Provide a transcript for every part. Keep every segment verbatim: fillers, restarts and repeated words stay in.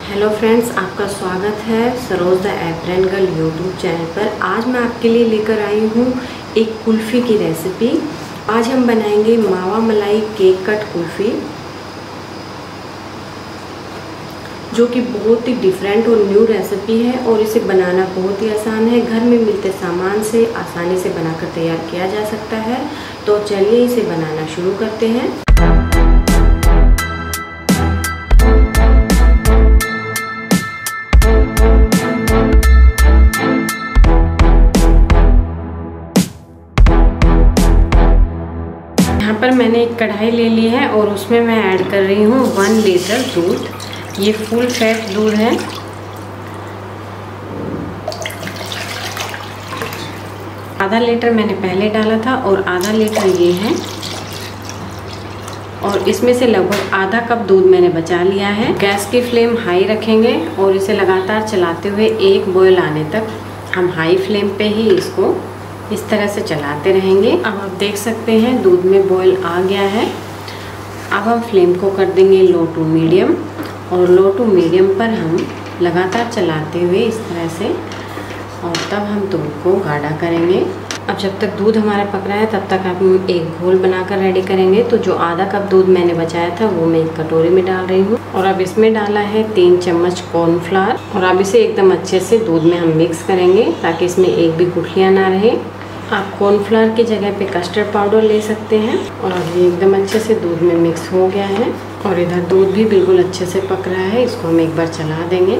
Hello friends, आपका स्वागत है Saroj the apron girl YouTube channel पर। आज मैं आपके लिए लेकर आई हूँ एक कुल्फ़ी की रेसिपी। आज हम बनाएंगे मावा मलाई केक कट कुल्फ़ी, जो कि बहुत ही डिफरेंट और न्यू रेसिपी है और इसे बनाना बहुत ही आसान है। घर में मिलते सामान से आसानी से बनाकर तैयार किया जा सकता है। तो चलिए इसे बनाना शुरू करते हैं। यहाँ पर मैंने एक कढ़ाई ले ली है और उसमें मैं ऐड कर रही हूँ वन लीटर दूध। ये फुल फैट दूध है। आधा लीटर मैंने पहले डाला था और आधा लीटर ये है, और इसमें से लगभग आधा कप दूध मैंने बचा लिया है। गैस की फ्लेम हाई रखेंगे और इसे लगातार चलाते हुए एक बॉयल आने तक हम हाई फ्लेम पे ही इसको इस तरह से चलाते रहेंगे। अब आप देख सकते हैं दूध में बॉयल आ गया है। अब हम फ्लेम को कर देंगे लो टू मीडियम, और लो टू मीडियम पर हम लगातार चलाते हुए इस तरह से, और तब हम दूध को गाढ़ा करेंगे। अब जब तक दूध हमारा पक रहा है तब तक हम एक घोल बनाकर रेडी करेंगे। तो जो आधा कप दूध मैंने बचाया था वो मैं एक कटोरी में डाल रही हूँ, और अब इसमें डाला है तीन चम्मच कॉर्नफ्लावर, और अब इसे एकदम अच्छे से दूध में हम मिक्स करेंगे ताकि इसमें एक भी गुठलियाँ ना रहे। आप कॉर्नफ्लावर की जगह पे कस्टर्ड पाउडर ले सकते हैं। और अब ये एकदम अच्छे से दूध में मिक्स हो गया है, और इधर दूध भी बिल्कुल अच्छे से पक रहा है। इसको हम एक बार चला देंगे।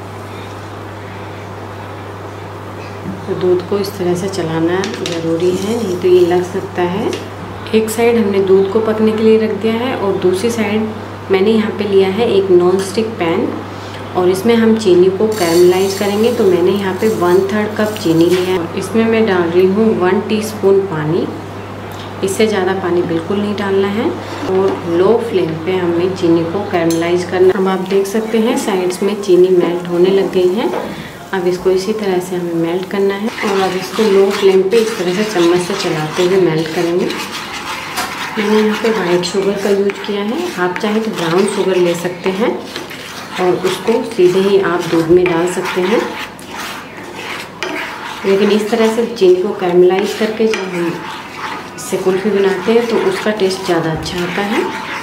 तो दूध को इस तरह से चलाना ज़रूरी है, नहीं तो ये लग सकता है। एक साइड हमने दूध को पकने के लिए रख दिया है, और दूसरी साइड मैंने यहाँ पे लिया है एक नॉन स्टिक पैन, और इसमें हम चीनी को कैरमलाइज करेंगे। तो मैंने यहाँ पे वन थर्ड कप चीनी लिया है, और इसमें मैं डाल रही हूँ वन टीस्पून पानी। इससे ज़्यादा पानी बिल्कुल नहीं डालना है, और लो फ्लेम पे हमें चीनी को कैरमलाइज करना। अब आप देख सकते हैं साइड्स में चीनी मेल्ट होने लग गई है। अब इसको इसी तरह से हमें मेल्ट करना है, और अब इसको लो फ्लेम पे इस तरह से चम्मच से चलाते हुए मेल्ट करेंगे। मैंने यहाँ पे वाइट शुगर का यूज किया है। आप चाहे तो ब्राउन शुगर ले सकते हैं और उसको सीधे ही आप दूध में डाल सकते हैं, लेकिन इस तरह से चीनी को कैरमलाइज करके जब हम इससे कुल्फ़ी बनाते हैं तो उसका टेस्ट ज़्यादा अच्छा आता है।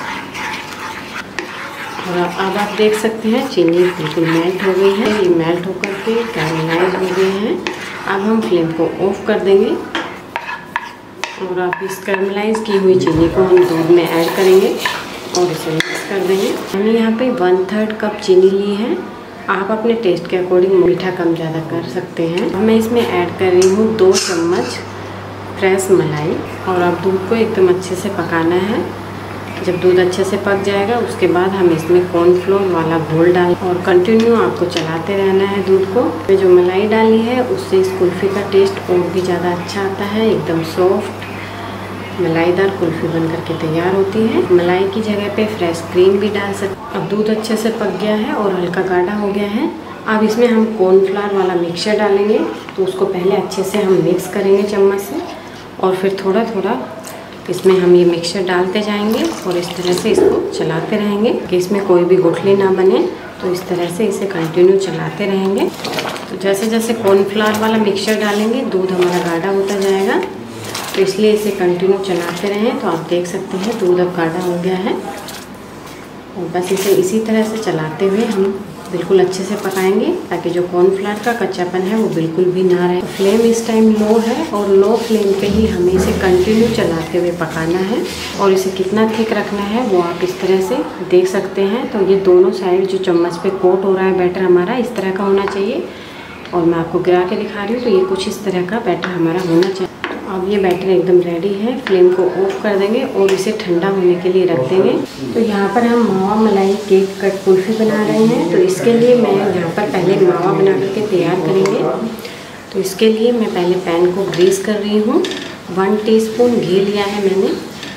और अब आप देख सकते हैं चीनी बिल्कुल मेल्ट हो गई है। ये मेल्ट होकर के कैरमलाइज हो गए हैं। अब हम फ्लेम को ऑफ कर देंगे, और आप इस कैरमलाइज की हुई चीनी को हम दूध में ऐड करेंगे और इसे मिक्स कर देंगे। मैंने यहाँ पे वन थर्ड कप चीनी ली है। आप अपने टेस्ट के अकॉर्डिंग मीठा कम ज़्यादा कर सकते हैं। मैं इसमें ऐड कर रही हूँ दो चम्मच फ्रेश मलाई, और अब दूध को एकदम अच्छे से पकाना है। जब दूध अच्छे से पक जाएगा उसके बाद हम इसमें कॉर्नफ्लोर वाला घोल डाल, और कंटिन्यू आपको चलाते रहना है दूध को। मैं जो मलाई डाली है उससे इस कुल्फ़ी का टेस्ट और भी ज़्यादा अच्छा आता है। एकदम सॉफ्ट मलाईदार कुल्फ़ी बनकर के तैयार होती है। मलाई की जगह पे फ्रेश क्रीम भी डाल सकते। अब दूध अच्छे से पक गया है और हल्का गाढ़ा हो गया है। अब इसमें हम कॉर्नफ्लावर वाला मिक्सचर डालेंगे। तो उसको पहले अच्छे से हम मिक्स करेंगे चम्मच से, और फिर थोड़ा थोड़ा इसमें हम ये मिक्सचर डालते जाएंगे, और इस तरह से इसको चलाते रहेंगे कि इसमें कोई भी गुठली ना बने। तो इस तरह से इसे कंटिन्यू चलाते रहेंगे। तो जैसे जैसे कॉर्नफ्लावर वाला मिक्सचर डालेंगे दूध हमारा गाढ़ा होता जाएगा, तो इसलिए इसे कंटिन्यू चलाते रहें। तो आप देख सकते हैं दूध अब गाढ़ा हो गया है, और बस इसे इसी तरह से चलाते हुए हम बिल्कुल अच्छे से पकाएंगे ताकि जो कॉर्नफ्लावर का कच्चापन है वो बिल्कुल भी ना रहे। तो फ्लेम इस टाइम लो है, और लो फ्लेम पे ही हमें इसे कंटिन्यू चलाते हुए पकाना है। और इसे कितना थिक रखना है वो आप इस तरह से देख सकते हैं। तो ये दोनों साइड जो चम्मच पे कोट हो रहा है बैटर हमारा, इस तरह का होना चाहिए। और मैं आपको गिरा के दिखा रही हूँ, तो ये कुछ इस तरह का बैटर हमारा होना चाहिए। अब ये बैटर एकदम रेडी है। फ्लेम को ऑफ कर देंगे और इसे ठंडा होने के लिए रख देंगे। तो यहाँ पर हम मावा मलाई केक कट कुल्फ़ी बना रहे हैं। तो इसके लिए मैं यहाँ पर पहले मावा बना करके तैयार करेंगे। तो इसके लिए मैं पहले पैन को ग्रीस कर रही हूँ। वन टीस्पून घी लिया है मैंने,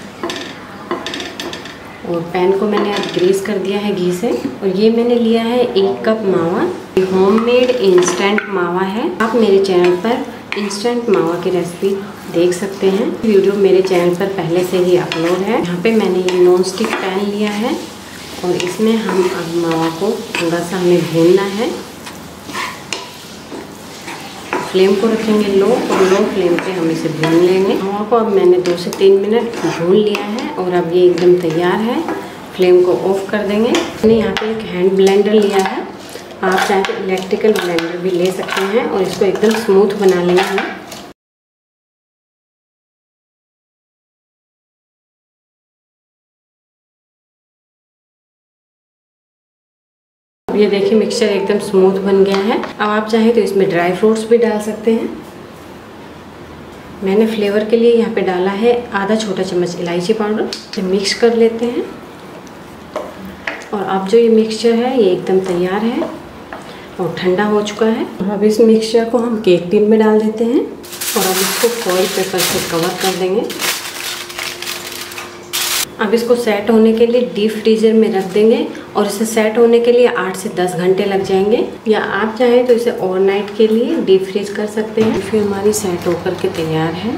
और पैन को मैंने अब ग्रीस कर दिया है घी से। और ये मैंने लिया है एक कप मावा। होममेड इंस्टेंट मावा है। आप मेरे चैनल पर इंस्टेंट मावा की रेसिपी देख सकते हैं। वीडियो मेरे चैनल पर पहले से ही अपलोड है। यहाँ पे मैंने ये नॉन स्टिक पैन लिया है, और इसमें हम अब मावा को थोड़ा सा हमें भूनना है। फ्लेम को रखेंगे लो और लो फ्लेम पे हम इसे भून लेंगे। मावा को अब मैंने दो से तीन मिनट भून लिया है और अब ये एकदम तैयार है। फ्लेम को ऑफ कर देंगे। मैंने यहाँ पे एक हैंड ब्लेंडर लिया है, आप चाहे तो इलेक्ट्रिकल ब्लेंडर भी ले सकते हैं और इसको एकदम स्मूथ बना लेंगे हम। ये देखिए मिक्सचर एकदम स्मूथ बन गया है। अब आप चाहें तो इसमें ड्राई फ्रूट्स भी डाल सकते हैं। मैंने फ्लेवर के लिए यहाँ पे डाला है आधा छोटा चम्मच इलायची पाउडर। इसे मिक्स कर लेते हैं और अब जो ये मिक्सचर है ये एकदम तैयार है और ठंडा हो चुका है। अब इस मिक्सचर को हम केक टिन में डाल देते हैं और अब इसको फॉइल पेपर से कवर कर देंगे। अब इसको सेट होने के लिए डीप फ्रीजर में रख देंगे और इसे सेट होने के लिए आठ से दस घंटे लग जाएंगे, या आप चाहें तो इसे ओवरनाइट के लिए डीप फ्रीज कर सकते हैं। फिर हमारी सेट होकर के तैयार है।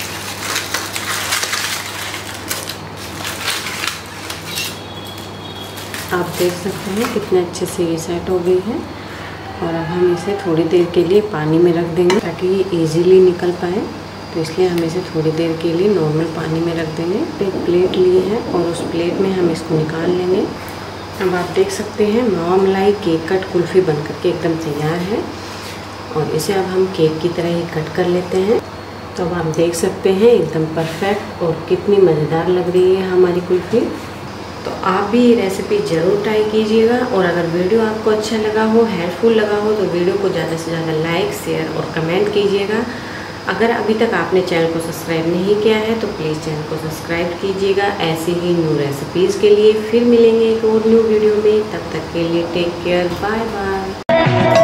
आप देख सकते हैं कितने अच्छे से ये सेट हो गई है। और अब हम इसे थोड़ी देर के लिए पानी में रख देंगे ताकि ये इजीली निकल पाए, तो इसलिए हम इसे थोड़ी देर के लिए नॉर्मल पानी में रख देंगे। एक प्लेट लिए है और उस प्लेट में हम इसको निकाल लेंगे। अब आप देख सकते हैं मावा मलाई केक कट कुल्फ़ी बनकर के एकदम तैयार है और इसे अब हम केक की तरह ही कट कर लेते हैं। तो अब आप देख सकते हैं एकदम परफेक्ट और कितनी मज़ेदार लग रही है हमारी कुल्फ़ी। तो आप भी ये रेसिपी ज़रूर ट्राई कीजिएगा और अगर वीडियो आपको अच्छा लगा हो, हेल्पफुल लगा हो, तो वीडियो को ज़्यादा से ज़्यादा लाइक, शेयर और कमेंट कीजिएगा। अगर अभी तक आपने चैनल को सब्सक्राइब नहीं किया है तो प्लीज़ चैनल को सब्सक्राइब कीजिएगा ऐसी ही न्यू रेसिपीज़ के लिए। फिर मिलेंगे एक और न्यू वीडियो में, तब तक के लिए टेक केयर, बाय बाय।